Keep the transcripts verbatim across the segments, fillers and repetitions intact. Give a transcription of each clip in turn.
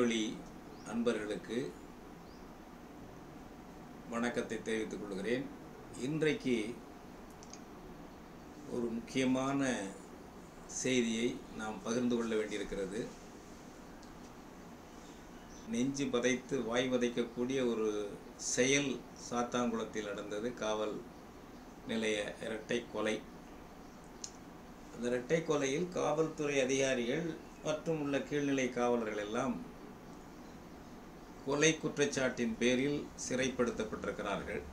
இணையவழி அன்பர்களுக்கு வணக்கத்தை தெரிவித்துக் கொள்கிறேன். இன்றைக்கு ஒரு முக்கியமான செய்தியை நாம் பகிர்ந்து கொள்ள வேண்டியிருக்கிறது. நெஞ்சு பதைத்து வாய் வதைக்கக்கூடிய ஒரு செயல் சாத்தான்குளத்தில் நடந்தது. காவல் நிலைய இரட்டை கொலை. அந்த இரட்டை கொலையில் காவல்துறை அதிகாரிகள் மற்றும் உள்ள கீழ்நிலை காவலர்கள் எல்லாம் கொலை குற்றச்சாட்டின் பேரில் சிறைப்படுத்தப்பட்டிருக்கிறார்கள்.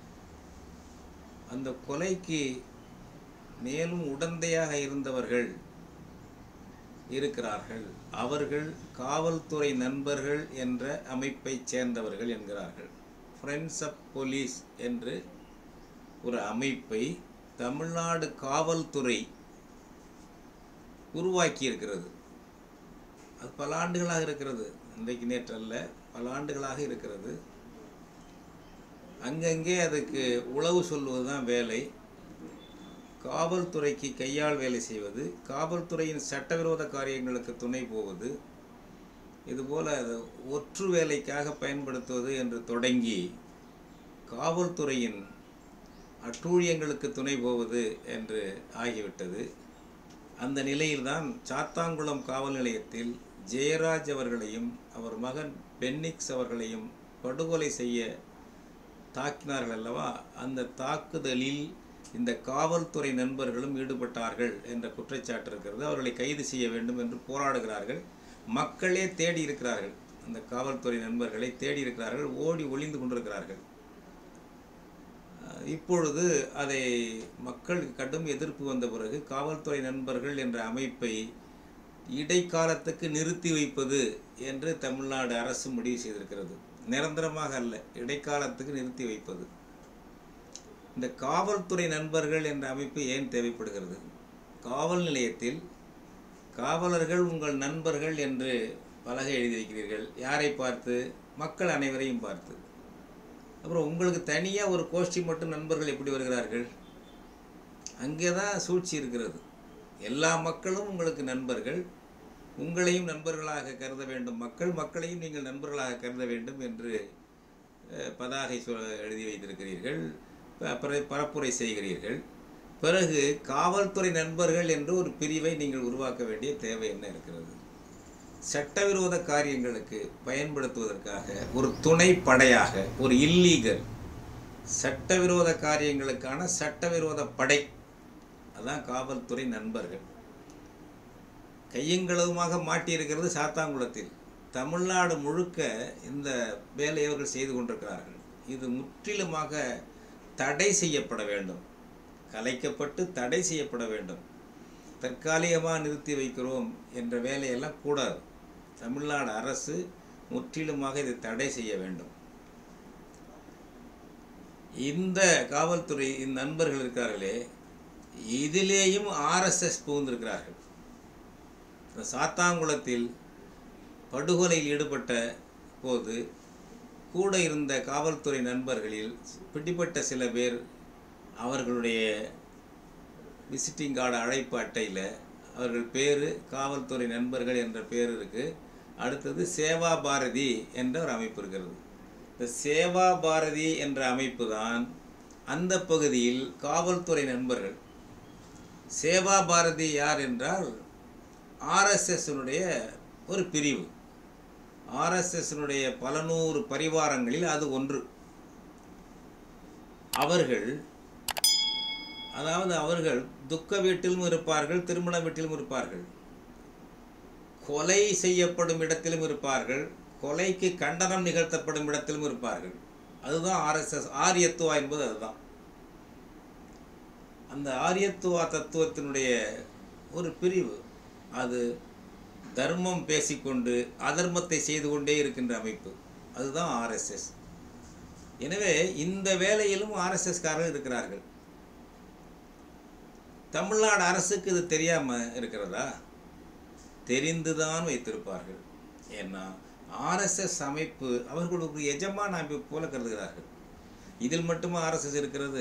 அந்த கொலைக்கு மேலும் உடந்தையாக இருந்தவர்கள் இருக்கிறார்கள். அவர்கள் காவல்துறை நண்பர்கள் என்ற அமைப்பைச் சேர்ந்தவர்கள் என்கிறார்கள். ஃப்ரெண்ட்ஸ் ஆஃப் போலீஸ் என்று ஒரு அமைப்பை தமிழ்நாடு காவல்துறை உருவாக்கி இருக்கிறது. அது பல ஆண்டுகளாக இருக்கிறது. இன்றைக்கு நேற்றல்ல, பல ஆண்டுகளாக இருக்கிறது. அங்கங்கே அதுக்கு உளவு சொல்வது தான் வேலை. காவல்துறைக்கு கையால் வேலை செய்வது, காவல்துறையின் சட்டவிரோத காரியங்களுக்கு துணை போவது, இதுபோல் ஒற்று வேலைக்காக பயன்படுத்துவது என்று தொடங்கி காவல்துறையின் அட்டூழியங்களுக்கு துணை போவது என்று ஆகிவிட்டது. அந்த நிலையில்தான் சாத்தான்குளம் காவல் நிலையத்தில் ஜெயராஜ் அவர்களையும் அவர் மகன் பென்னிக்ஸ் அவர்களையும் படுகொலை செய்ய தாக்கினார்கள் அல்லவா? அந்த தாக்குதலில் இந்த காவல்துறை நண்பர்களும் ஈடுபட்டார்கள் என்ற குற்றச்சாட்டு இருக்கிறது. அவர்களை கைது செய்ய வேண்டும் என்று போராடுகிறார்கள். மக்களே தேடி இருக்கிறார்கள். அந்த காவல்துறை நண்பர்களை தேடி இருக்கிறார்கள். ஓடி ஒளிந்து கொண்டிருக்கிறார்கள். இப்பொழுது அதை மக்கள் கடும் எதிர்ப்பு வந்த பிறகு காவல்துறை நண்பர்கள் என்ற அமைப்பை இடைக்காலத்துக்கு நிறுத்தி வைப்பது என்று தமிழ்நாடு அரசு முடிவு செய்திருக்கிறது. நிரந்தரமாக அல்ல, இடைக்காலத்துக்கு நிறுத்தி வைப்பது. இந்த காவல்துறை நண்பர்கள் என்ற அமைப்பு ஏன் தேவைப்படுகிறது? காவல் நிலையத்தில் காவலர்கள் உங்கள் நண்பர்கள் என்று பலகை எழுதி வைக்கிறீர்கள். யாரை பார்த்து? மக்கள் அனைவரையும் பார்த்து. அப்புறம் உங்களுக்கு தனியாக ஒரு கோஷ்டி மட்டும் நண்பர்கள் எப்படி வருகிறார்கள்? அங்கே தான் சூழ்ச்சி இருக்கிறது. எல்லா மக்களும் உங்களுக்கு நண்பர்கள், உங்களையும் நண்பர்களாக கருத வேண்டும். மக்கள் மக்களையும் நீங்கள் நண்பர்களாக கருத வேண்டும் என்று பதாகை எழுதி வைத்திருக்கிறீர்கள், பரப்புரை செய்கிறீர்கள். பிறகு காவல்துறை நண்பர்கள் என்று ஒரு பிரிவை நீங்கள் உருவாக்க வேண்டிய தேவை என்ன இருக்கிறது? சட்டவிரோத காரியங்களுக்கு பயன்படுத்துவதற்காக ஒரு துணை படையாக, ஒரு இல்லீகல் சட்டவிரோத காரியங்களுக்கான சட்டவிரோத படை, அதான் காவல்துறை நண்பர்கள். கையங்களவுமாக மாட்டியிருக்கிறது சாத்தான்குளத்தில். தமிழ்நாடு முழுக்க இந்த வேலையை அவர்கள் செய்து கொண்டிருக்கிறார்கள். இது முற்றிலுமாக தடை செய்யப்பட வேண்டும், கலைக்கப்பட்டு தடை செய்யப்பட வேண்டும். தற்காலிகமாக நிறுத்தி வைக்கிறோம் என்ற வேலையெல்லாம் கூடாது. தமிழ்நாடு அரசு முற்றிலுமாக இதை தடை செய்ய வேண்டும். இந்த காவல்துறை நண்பர்கள் இருக்கிறார்களே, இதிலேயும் ஆர்எஸ்எஸ் புகுந்திருக்கிறார்கள். சாத்தான்குளத்தில் படுகொலையில் ஈடுபட்ட போது கூட இருந்த காவல்துறை நண்பர்களில் பிடிப்பட்ட சில பேர் அவர்களுடைய விசிட்டிங் கார்டு அழைப்பு அட்டையில் அவர்கள் பேர் காவல்துறை நண்பர்கள் என்ற பேர் இருக்குது. அடுத்தது சேவா பாரதி என்ற ஒரு அமைப்பு இருக்கிறது. இந்த சேவா பாரதி என்ற அமைப்பு தான் அந்த பகுதியில் காவல்துறை நண்பர்கள். சேவா பாரதி யார் என்றால் ஆர்எஸ்எஸ்னுடைய ஒரு பிரிவு. ஆர்எஸ்எஸ்னுடைய பல நூறு பரிவாரங்களில் அது ஒன்று. அவர்கள் அதாவது அவர்கள் துக்க வீட்டிலும் இருப்பார்கள், திருமண வீட்டிலும் இருப்பார்கள், கொலை செய்யப்படும் இடத்திலும் இருப்பார்கள், கொலைக்கு கண்டனம் நிகழ்த்தப்படும் இடத்திலும் இருப்பார்கள். அதுதான் ஆர்எஸ்எஸ். ஆரியத்துவா என்பது அதுதான். அந்த ஆரியத்துவா தத்துவத்தினுடைய ஒரு பிரிவு. அது தர்மம் பேசிக்கொண்டு அதர்மத்தை செய்து கொண்டே இருக்கின்ற அமைப்பு. அதுதான் ஆர்எஸ்எஸ். எனவே இந்த வேலையிலும் ஆர்எஸ்எஸ்காரர்கள் இருக்கிறார்கள். தமிழ்நாடு அரசுக்கு இது தெரியாமல் இருக்கிறதா? தெரிந்துதான் வைத்திருப்பார்கள். ஏன்னா ஆர்எஸ்எஸ் அமைப்பு அவர்களுக்கு எஜமான அமைப்பு போல கருதுகிறார்கள். இதில் மட்டுமா ஆர்எஸ்எஸ் இருக்கிறது?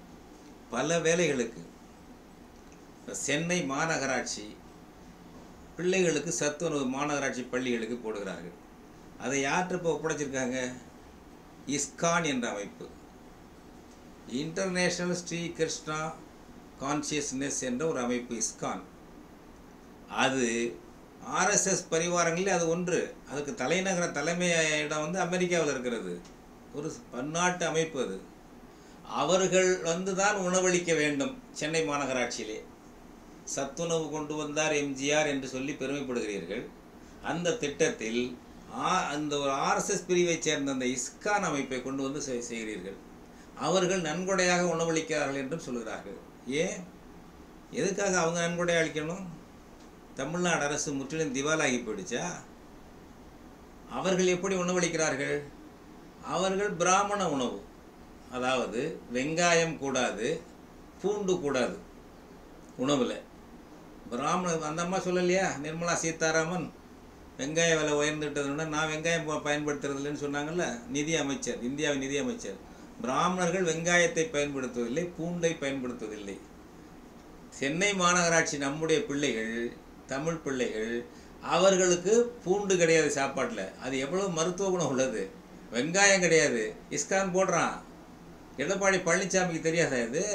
பல வேலைகளுக்கு சென்னை மாநகராட்சி பிள்ளைகளுக்கு சத்துணவு மாநகராட்சி பள்ளிகளுக்கு போடுகிறார்கள். அதை யார்கிட்ட இப்போ ஒப்படைச்சிருக்காங்க? இஸ்கான் என்ற அமைப்பு, இன்டர்நேஷ்னல் ஸ்ரீ கிருஷ்ணா கான்சியஸ்னஸ் என்ற ஒரு அமைப்பு இஸ்கான். அது ஆர்எஸ்எஸ் பரிவாரங்களில் அது ஒன்று. அதுக்கு தலைநகர தலைமை இடம் வந்து அமெரிக்காவில் இருக்கிறது. ஒரு பன்னாட்டு அமைப்பு அது. அவர்கள் வந்து தான் உணவளிக்க வேண்டும். சென்னை மாநகராட்சியிலே சத்துணவு கொண்டு வந்தார் எம்ஜிஆர் என்று சொல்லி பெருமைப்படுகிறீர்கள். அந்த திட்டத்தில் அந்த ஒரு ஆர்எஸ்எஸ் பிரிவை சேர்ந்த அந்த இஸ்கான் அமைப்பை கொண்டு வந்து செய்கிறீர்கள். அவர்கள் நன்கொடையாக உணவளிக்கிறார்கள் என்றும் சொல்கிறார்கள். ஏன், எதுக்காக அவங்க நன்கொடை அளிக்கணும்? தமிழ்நாடு அரசு முற்றிலும் திவாலாகி போயிடுச்சா? அவர்கள் எப்படி உணவளிக்கிறார்கள்? அவர்கள் பிராமண உணவு, அதாவது வெங்காயம் கூடாது, பூண்டு கூடாது உணவில். பிராமண அந்த அம்மா சொல்லலையா, நிர்மலா சீதாராமன், வெங்காய விலை உயர்ந்துட்டதுன்னா நான் வெங்காயம் பயன்படுத்துறதில்லைன்னு சொன்னாங்கல்ல நிதி அமைச்சர், இந்தியாவின் நிதி அமைச்சர். பிராமணர்கள் வெங்காயத்தை பயன்படுத்துவதில்லை, பூண்டை பயன்படுத்துவதில்லை. சென்னை மாநகராட்சி நம்முடைய பிள்ளைகள், தமிழ் பிள்ளைகள், அவர்களுக்கு பூண்டு கிடையாது சாப்பாட்டில். அது எவ்வளோ மருத்துவ குணம் உள்ளது. வெங்காயம் கிடையாது, இஸ்கான் போடுறான். எடப்பாடி பழனிசாமிக்கு தெரியாதா இது?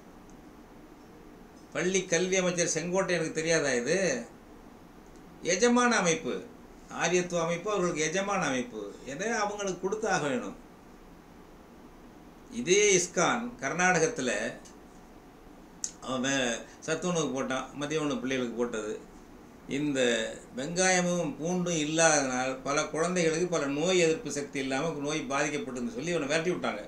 பள்ளி கல்வி அமைச்சர் செங்கோட்டையனுக்கு தெரியாதா இது? எஜமான அமைப்பு, ஆரியத்துவ அமைப்பு அவர்களுக்கு எஜமான அமைப்பு. எதை அவங்களுக்கு கொடுத்து ஆக வேணும். இதே இஸ்கான் கர்நாடகத்தில் அவன் சத்துணவுக்கு போட்டான், மதிய உணவு பிள்ளைகளுக்கு போட்டது. இந்த வெங்காயமும் பூண்டும் இல்லாதனால் பல குழந்தைகளுக்கு பல நோய் எதிர்ப்பு சக்தி இல்லாமல் நோய் பாதிக்கப்பட்டதுன்னு சொல்லி அவனை விரட்டி விட்டாங்க.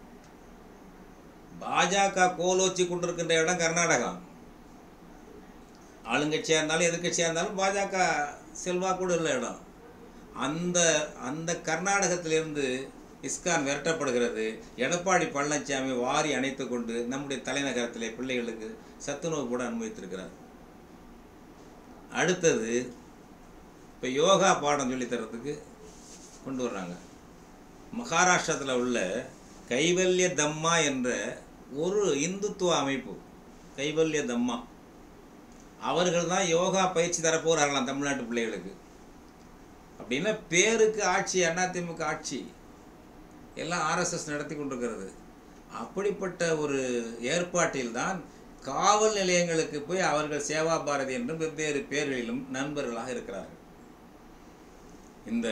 பாஜக கோலோச்சி கொண்டிருக்கின்ற இடம் கர்நாடகா. ஆளுங்கட்சியாக இருந்தாலும் எதிர்கட்சியாக இருந்தாலும் பாஜக செல்வாக்கூட உள்ள இடம். அந்த அந்த கர்நாடகத்திலிருந்து இஸ்கான் விரட்டப்படுகிறது. எடப்பாடி பழனிசாமி வாரி அணைத்து கொண்டு நம்முடைய தலைநகரத்திலே பிள்ளைகளுக்கு சத்துணவு கூட அனுமதித்திருக்கிறார். அடுத்தது இப்போ யோகா பாடம் சொல்லித்தரத்துக்கு கொண்டு வர்றாங்க. மகாராஷ்டிரத்தில் உள்ள கைவல்ய தம்மா என்ற ஒரு இந்துத்துவ அமைப்பு, கைவல்ய தம்மா, அவர்கள் தான் யோகா பயிற்சி தரப்போகிறார்களாம் தமிழ்நாட்டு பிள்ளைகளுக்கு. அப்படின்னா பேருக்கு ஆட்சி, அதிமுக ஆட்சி, எல்லாம் ஆர்எஸ்எஸ் நடத்தி கொண்டிருக்கிறது. அப்படிப்பட்ட ஒரு ஏற்பாட்டில் தான் காவல் நிலையங்களுக்கு போய் அவர்கள் சேவா பாரதி என்றும் வெவ்வேறு பேர்களிலும் நண்பர்களாக இருக்கிறார்கள். இந்த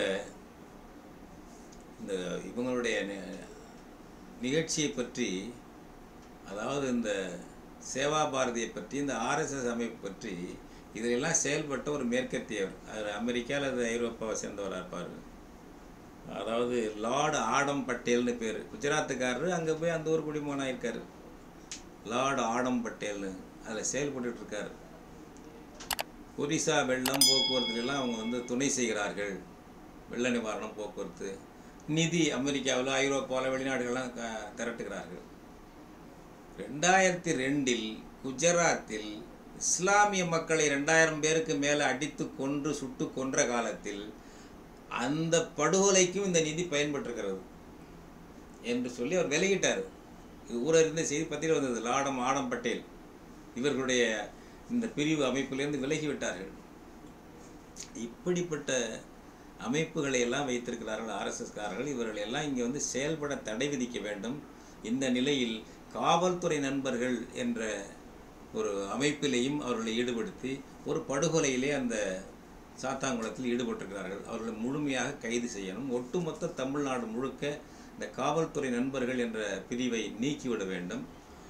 இந்த இவங்களுடைய நிகழ்ச்சியை பற்றி, அதாவது இந்த சேவா பாரதியை பற்றி, இந்த ஆர்எஸ்எஸ் அமைப்பு பற்றி, இதிலெல்லாம் செயல்பட்ட ஒரு மேற்கத்தியவர், அது அமெரிக்கா அல்லது ஐரோப்பாவை சேர்ந்தவராக இருப்பார். அதாவது லார்டு ஆடம் பட்டேல்னு பேர், குஜராத்துக்காரரு. அங்கே போய் அந்த ஊர் குடிமகனாக இருக்கார். லார்டு ஆடம் பட்டேல்னு அதில் செயல்பட்டு இருக்கார். ஒரிசா வெள்ளம் போக்குவரத்துலாம் அவங்க வந்து துணை செய்கிறார்கள். வெள்ள நிவாரணம், போக்குவரத்து, நிதி அமெரிக்காவில், ஐரோப்பாவில், வெளிநாடுகள்லாம் க திரட்டுகிறார்கள். ரெண்டாயிரத்தி ரெண்டில் குஜராத்தில் இஸ்லாமிய மக்களை ரெண்டாயிரம் பேருக்கு மேலே அடித்து கொன்று சுட்டு கொன்ற காலத்தில் அந்த படுகொலைக்கும் இந்த நிதி பயன்பட்டிருக்கிறது என்று சொல்லி அவர் விலகிட்டார். இது ஊரறிந்த செய்தி பத்திரிகை வந்தது. லாடம் ஆடம் பட்டேல் இவர்களுடைய இந்த பிரிவு அமைப்பிலிருந்து விலகிவிட்டார்கள். இப்படிப்பட்ட அமைப்புகளை எல்லாம் வைத்திருக்கிறார்கள் ஆர்எஸ்எஸ்காரர்கள். இவர்கள் எல்லாம் இங்கே வந்து செயல்பட தடை விதிக்க வேண்டும். இந்த நிலையில் காவல்துறை நண்பர்கள் என்ற ஒரு அமைப்பிலேயும் அவர்களை ஈடுபடுத்தி ஒரு படுகொலையிலே அந்த சாத்தாங்குளத்தில் ஈடுபட்டிருக்கிறார்கள். அவர்களை முழுமையாக கைது செய்யணும். ஒட்டுமொத்த தமிழ்நாடு முழுக்க இந்த காவல்துறை நண்பர்கள் என்ற பிரிவை நீக்கிவிட வேண்டும்.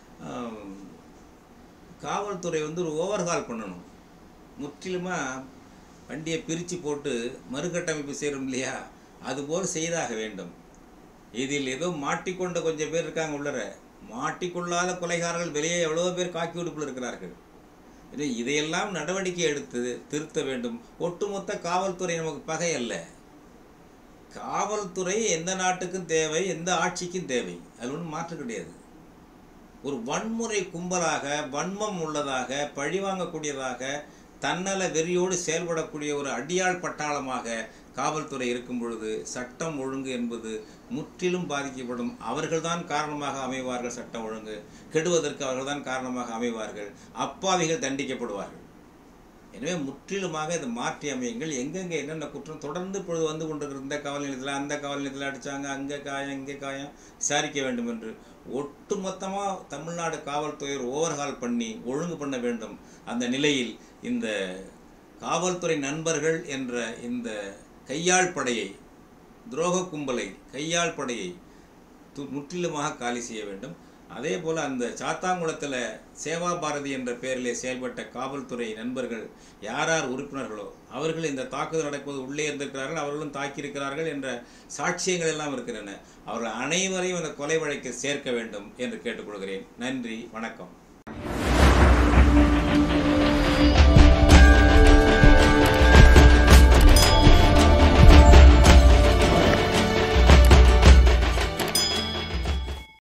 காவல்துறை வந்து ஒரு ஓவர்ஹால் பண்ணணும். முற்றிலுமாக வண்டியை பிரித்து போட்டு மறுகட்டமைப்பு செய்கிறோம் இல்லையா, அதுபோல் செய்தாக வேண்டும். இதில் ஏதோ மாட்டிக்கொண்ட கொஞ்சம் பேர் இருக்காங்க உள்ளர. மாட்டிக்கொள்ளாத கொலைகாரர்கள் வெளியே எவ்வளோ பேர் காக்கி உடுப்பில் இருக்கிறார்கள். இது இதையெல்லாம் நடவடிக்கை எடுத்து திருத்த வேண்டும். ஒட்டுமொத்த காவல்துறை நமக்கு பகை அல்ல. காவல்துறை எந்த நாட்டுக்கும் தேவை, எந்த ஆட்சிக்கும் தேவை, அது ஒன்றும் மாற்று கிடையாது. ஒரு வன்முறை கும்பலாக, வன்மம் உள்ளதாக, பழிவாங்கக்கூடியதாக, தன்னல வெறியோடு செயல்படக்கூடிய ஒரு அடியாள் பட்டாளமாக காவல்துறை இருக்கும் பொழுது சட்டம் ஒழுங்கு என்பது முற்றிலும் பாதிக்கப்படும். அவர்கள்தான் காரணமாக அமைவார்கள். சட்டம் ஒழுங்கு கெடுவதற்கு அவர்கள்தான் காரணமாக அமைவார்கள். அப்பாவிகள் தண்டிக்கப்படுவார்கள். எனவே முற்றிலுமாக இதை மாற்றி அமையுங்கள். எங்கெங்கே என்னென்ன குற்றம் தொடர்ந்து இப்பொழுது வந்து கொண்டிருக்கிற இந்த காவல் நிலையத்தில் அந்த காவல் நிலையத்தில் அடித்தாங்க, அங்கே காயம் இங்கே காயம், விசாரிக்க வேண்டும் என்று ஒட்டுமொத்தமாக தமிழ்நாடு காவல்துறை ஓவர்ஹால் பண்ணி ஒழுங்கு பண்ண வேண்டும். அந்த நிலையில் இந்த காவல்துறை நண்பர்கள் என்ற இந்த கையாள் படையை, துரோக கும்பலை, கையாள் படையை முற்றிலுமாக காலி செய்ய வேண்டும். அதே போல் அந்த சாத்தாங்குளத்தில் சேவா பாரதி என்ற பெயரிலே செயல்பட்ட காவல்துறை நண்பர்கள் யார் யார் உறுப்பினர்களோ அவர்கள் இந்த தாக்குதல் நடக்கும்போது உள்ளே இருந்திருக்கிறார்கள், அவர்களும் தாக்கியிருக்கிறார்கள் என்ற சாட்சியங்கள் எல்லாம் இருக்கின்றன. அவர்கள் அனைவரையும் அந்த கொலை வழக்கில் சேர்க்க வேண்டும் என்று கேட்டுக்கொள்கிறேன். நன்றி, வணக்கம்.